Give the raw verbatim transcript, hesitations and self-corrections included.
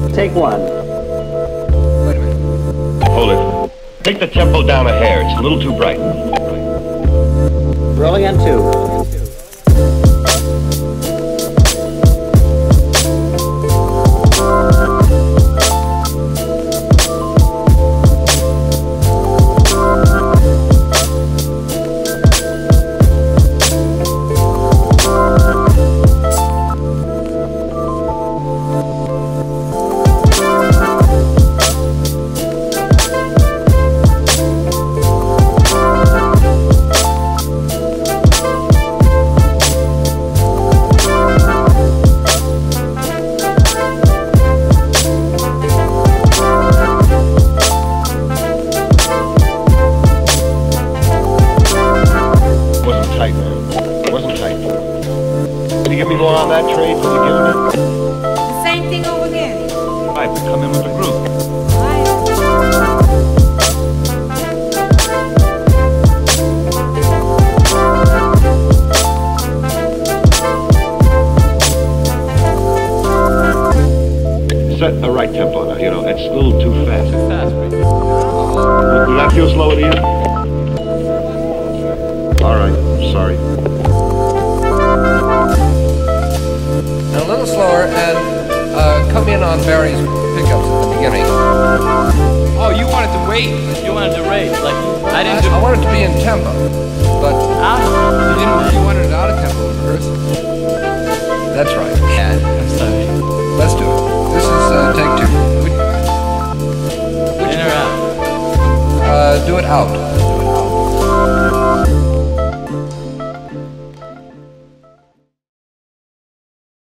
Take one. Wait a minute. Hold it. Take the tempo down a hair. It's a little too bright. Rolling on two. Set a right tempo now, you know, it's a little too fast. Too fast, please. Will that feel slower to you? All right, sorry. And a little slower, and uh, come in on Barry's pickups at the beginning. Oh, you wanted to wait. You wanted to wait. Like, I didn't do... I wanted to be in tempo, but... Ah, You, didn't, you wanted it out of tempo in rehearsal. That's right. Yeah.